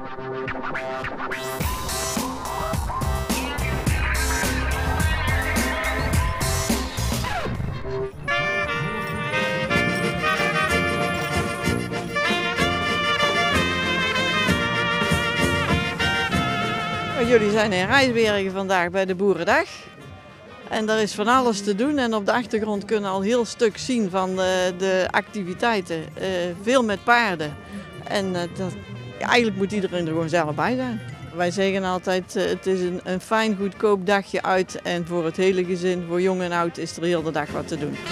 Jullie zijn in Rijsbergen vandaag bij de Boerendag. En er is van alles te doen en op de achtergrond kunnen al heel stuk zien van de activiteiten. Veel met paarden. En eigenlijk moet iedereen er gewoon zelf bij zijn. Wij zeggen altijd, het is een fijn goedkoop dagje uit en voor het hele gezin, voor jong en oud, is er heel de dag wat te doen.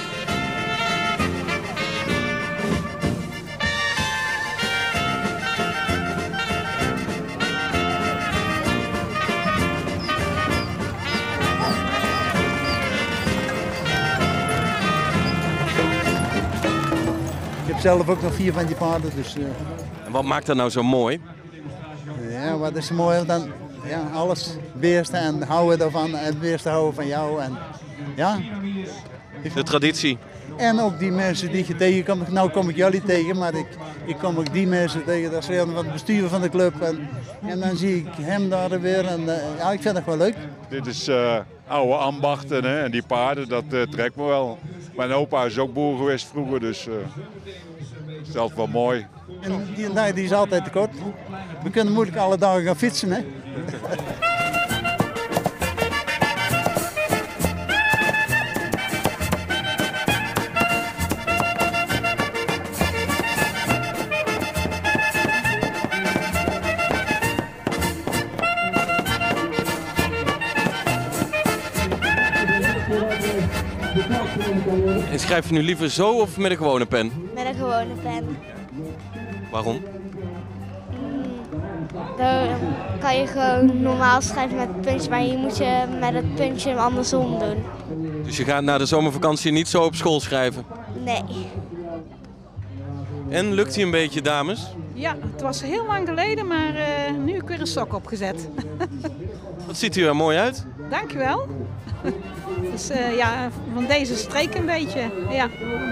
Ik heb zelf ook nog 4 van die paarden. Dus, En wat maakt dat nou zo mooi? ja, wat is mooi dan? Ja, alles beesten en houden ervan en beesten houden van jou. En, ja. De traditie. En ook die mensen die je tegenkomt. Nou kom ik jullie tegen, maar ik kom ook die mensen tegen. Dat is een van het bestuur van de club. En dan zie ik hem daar weer. En ja, ik vind het wel leuk. Dit is oude ambachten, hè? En die paarden, dat trekt me wel. Mijn opa is ook boer geweest vroeger, dus dat is altijd wel mooi. En die is altijd te kort. We kunnen moeilijk alle dagen gaan fietsen, hè. En schrijf je nu liever zo of met een gewone pen? Met een gewone pen. Waarom? Dan kan je gewoon normaal schrijven met het puntje, maar hier moet je met het puntje andersom doen. Dus je gaat na de zomervakantie niet zo op school schrijven? Nee. En lukt hij een beetje, dames? Ja, het was heel lang geleden, maar nu heb ik weer een sok opgezet. Wat ziet u er mooi uit? Dankjewel. Dus ja, van deze streek een beetje, ja.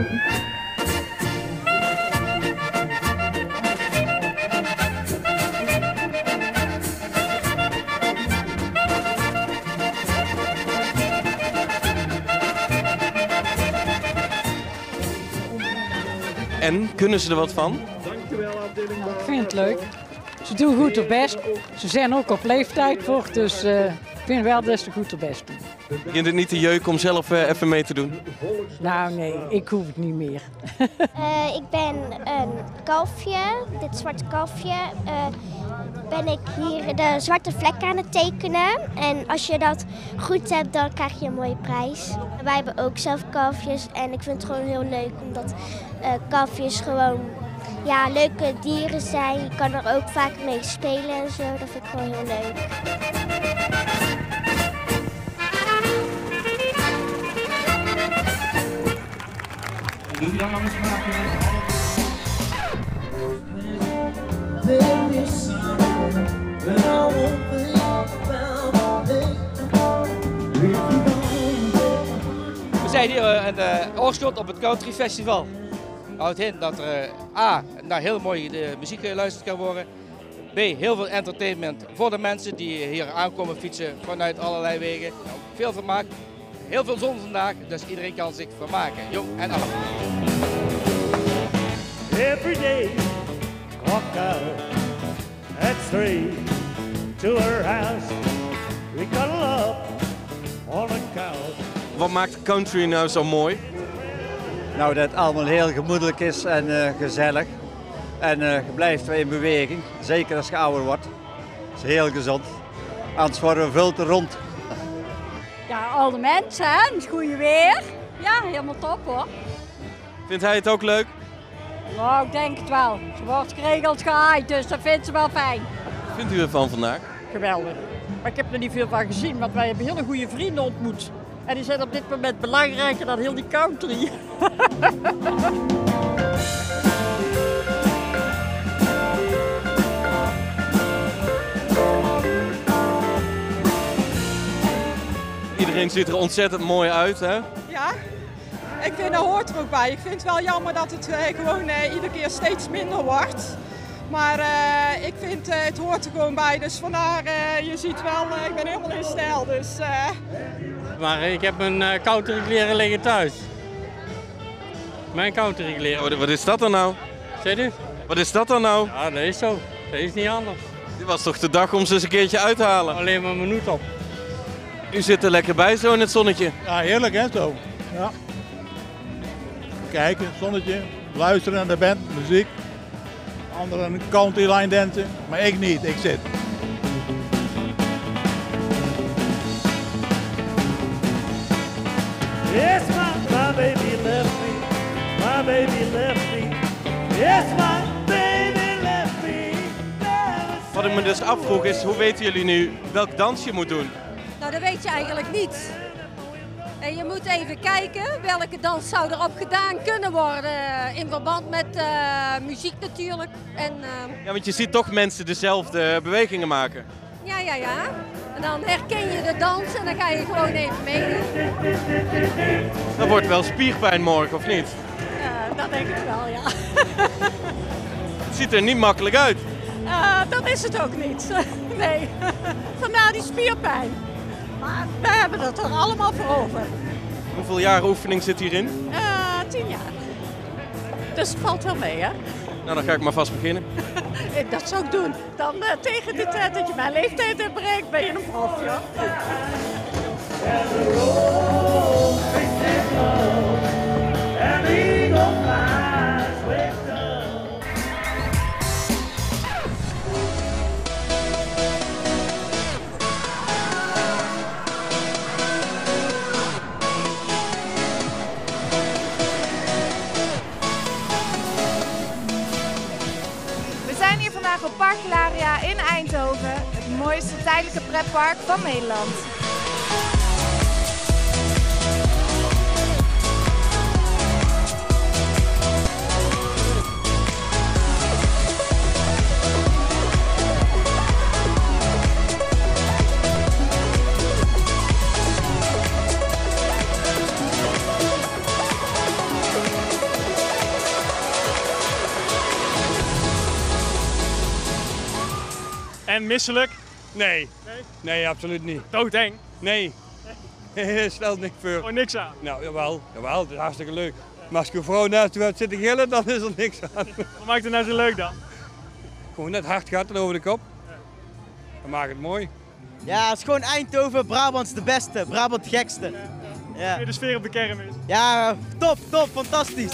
En, kunnen ze er wat van? Ik vind het leuk. Ze doen goed hun best. Ze zijn ook op leeftijd voor, dus ik vind wel dat ze goed hun best doen. Begint het niet te jeuken om zelf even mee te doen? Nou nee, ik hoef het niet meer. Ik ben een kalfje, dit zwarte kalfje. Ben ik hier de zwarte vlek aan het tekenen. En als je dat goed hebt, dan krijg je een mooie prijs. Wij hebben ook zelf kalfjes en ik vind het gewoon heel leuk omdat kalfjes gewoon ja, leuke dieren zijn. Je kan er ook vaak mee spelen en zo, dat vind ik gewoon heel leuk. We zijn hier in Oorschot op het Country Festival. Houdt in dat er A, naar heel mooi de muziek geluisterd kan worden. B, heel veel entertainment voor de mensen die hier aankomen fietsen vanuit allerlei wegen. Veel vermaak, heel veel zon vandaag, dus iedereen kan zich vermaken, jong en oud. Every day, walk out at 3 to her house. We cuddle up on the couch. Wat maakt country nou zo mooi? Nou, dat het allemaal heel gemoedelijk is en gezellig. En je blijft weer in beweging, zeker als je ouder wordt. Dat is heel gezond. Anders worden we veel te rond. Ja, al de mensen, hè? Het goede weer. Ja, helemaal top hoor. Vindt hij het ook leuk? Nou, ik denk het wel. Ze wordt geregeld gehaaid, dus dat vindt ze wel fijn. Wat vindt u ervan vandaag? Geweldig. Maar ik heb er niet veel van gezien, want wij hebben hele goede vrienden ontmoet. En die zijn op dit moment belangrijker dan heel die country. Iedereen ziet er ontzettend mooi uit, hè? Ja, ik vind dat hoort er ook bij. Ik vind het wel jammer dat het gewoon iedere keer steeds minder wordt. Maar ik vind het hoort er gewoon bij. Dus vandaar, je ziet wel, ik ben helemaal in stijl. Dus, Maar ik heb mijn kouterikleren liggen thuis. Mijn kouterikleren. Wat is dat dan nou? Zeg je? Wat is dat dan nou? Ja, dat is zo. Dat is niet anders. Dit was toch de dag om ze eens een keertje uit te halen? Alleen maar een minuut op. U zit er lekker bij zo in het zonnetje. Ja, heerlijk hè zo. Ja. Kijken, zonnetje, luisteren naar de band, muziek. Anderen country line dansen, maar ik niet, ik zit. Yes, my baby left me. My baby left me. Yes, my baby left me. Wat ik me dus afvroeg is, hoe weten jullie nu welk dans je moet doen? Nou, dat weet je eigenlijk niet. En je moet even kijken welke dans zou erop gedaan kunnen worden. In verband met muziek natuurlijk. En, Ja, want je ziet toch mensen dezelfde bewegingen maken. ja. En dan herken je de dans en dan ga je gewoon even meedoen. Dat wordt wel spierpijn morgen, of niet? Dat denk ik wel, ja. Het ziet er niet makkelijk uit. Dat is het ook niet. Nee. Vandaar die spierpijn. Maar we hebben het er allemaal voor over. Hoeveel jaren oefening zit hierin? 10 jaar. Dus het valt wel mee, hè? Nou, dan ga ik maar vast beginnen. Dat zou ik doen. Dan tegen de tijd dat je mijn leeftijd hebt bereikt, ben je een prof, joh. We zijn hier vandaag op Park Hilaria in Eindhoven, het mooiste tijdelijke pretpark van Nederland. En misselijk? Nee. Nee, absoluut niet. Doodeng? Nee. Er stelt niks voor. Oh, niks aan? Nou, jawel, het is hartstikke leuk. Maar als ik een vrouw naast je hebt zitten gillen, dan is er niks aan. Wat maakt het nou zo leuk dan? Gewoon net hard gaat en over de kop. Dan maakt het mooi. Ja, het is gewoon Eindhoven, Brabant is de beste, Brabant het gekste. Ja. De sfeer op de kermis. Ja, top, fantastisch.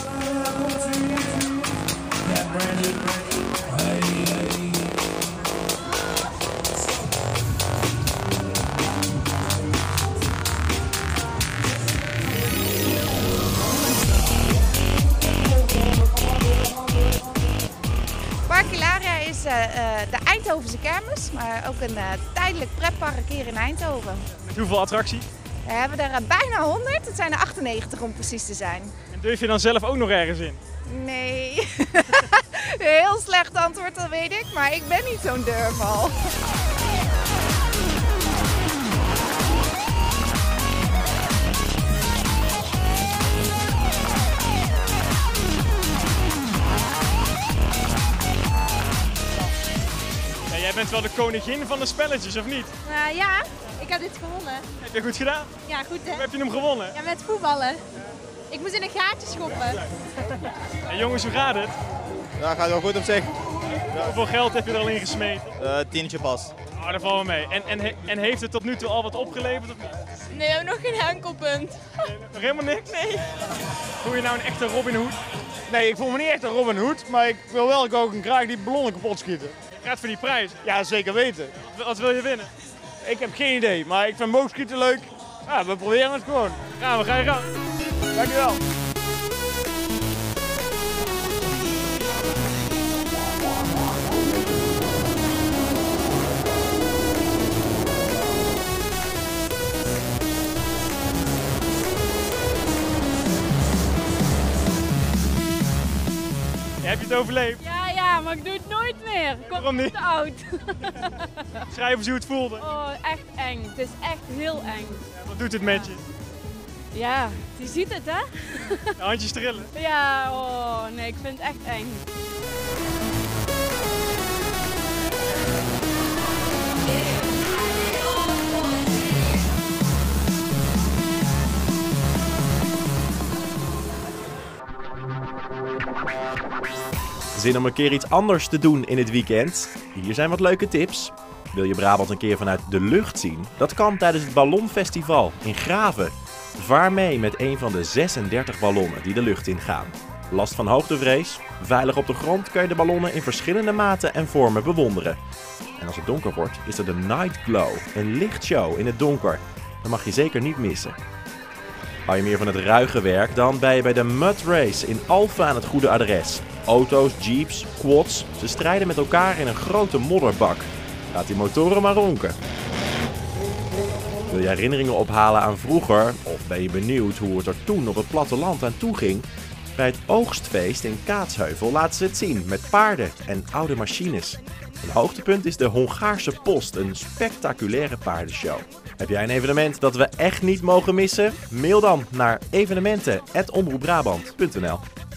Park Hilaria is de Eindhovense kermis, maar ook een tijdelijk pretpark hier in Eindhoven. Met hoeveel attracties? We hebben er bijna 100, het zijn er 98 om precies te zijn. En durf je dan zelf ook nog ergens in? Nee, heel slecht antwoord, dat weet ik, maar ik ben niet zo'n durval. Ja, jij bent wel de koningin van de spelletjes, of niet? Ja, ik heb dit gewonnen. Heb je goed gedaan? Ja, goed hè. Hoe heb je hem gewonnen? Ja, met voetballen. Ik moest in een gaatje schoppen. En jongens, hoe gaat het? Ja, gaat wel goed op zich. Hoeveel geld heb je er al in gesmeten? Tientje pas. Oh, daar vallen we mee. En heeft het tot nu toe al wat opgeleverd of niet? Nee, we hebben nog geen enkelpunt. Nog helemaal niks? Nee. Voel je nou een echte Robin Hood? Nee, ik voel me niet echt een Robin Hood, maar ik wil wel graag die ballonnen kapot schieten. Je gaat voor die prijs? Ja, zeker weten. Wat wil je winnen? Ik heb geen idee, maar ik vind boogschieten leuk. Ja, we proberen het gewoon. Gaan we, ga je gang. Dankjewel. Heb je het overleefd? Ja, maar ik doe het nooit meer. Ik word Waarom niet? te oud. Schrijf eens hoe het voelde. Oh, echt eng. Het is echt heel eng. Ja, wat doet het met je? Ja, je ziet het hè? De handjes trillen. Ja, oh nee, ik vind het echt eng. Zin om een keer iets anders te doen in het weekend? Hier zijn wat leuke tips. Wil je Brabant een keer vanuit de lucht zien? Dat kan tijdens het Ballonfestival in Graven. Vaar mee met een van de 36 ballonnen die de lucht in gaan. Last van hoogtevrees? Veilig op de grond kan je de ballonnen in verschillende maten en vormen bewonderen. En als het donker wordt, is er de Night Glow, een lichtshow in het donker. Dat mag je zeker niet missen. Hou je meer van het ruige werk, dan ben je bij de Mud Race in Alphen aan het goede adres. Auto's, jeeps, quads, ze strijden met elkaar in een grote modderbak. Laat die motoren maar ronken. Wil je herinneringen ophalen aan vroeger? Of ben je benieuwd hoe het er toen op het platteland aan toe ging? Bij het oogstfeest in Kaatsheuvel laten ze het zien met paarden en oude machines. Een hoogtepunt is de Hongaarse Post, een spectaculaire paardenshow. Heb jij een evenement dat we echt niet mogen missen? Mail dan naar evenementen@omroepbrabant.nl.